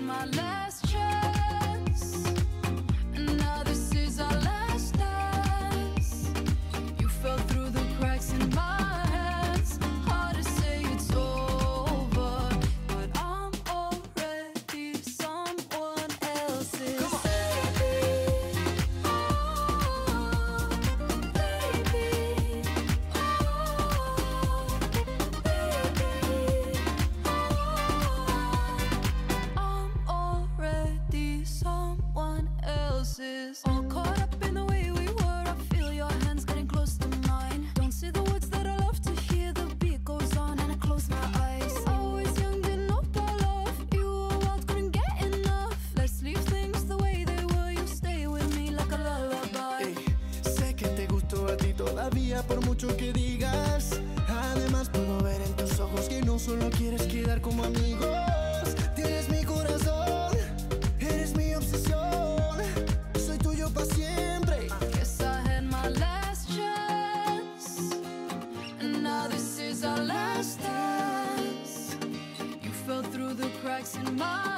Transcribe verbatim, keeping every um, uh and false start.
my last chance, and now this is our last dance. You fell through the cracks in my hands. Hard to say it's over, but I'm already someone else's. Come on. All caught up in the way we were. I feel your hands getting close to mine. Don't say the words that I love to hear. The beat goes on and I close my eyes. I was young, didn't know about love. You were wild, couldn't get enough. Let's leave things the way they were. You stay with me like a lullaby. Ey, sé que te gustó a ti todavía por mucho que digas. Además puedo ver en tus ojos que no solo quieres quedar como amigos. Tienes mi corazón, eres mi obsesión. This is our last dance. You fell through the cracks in my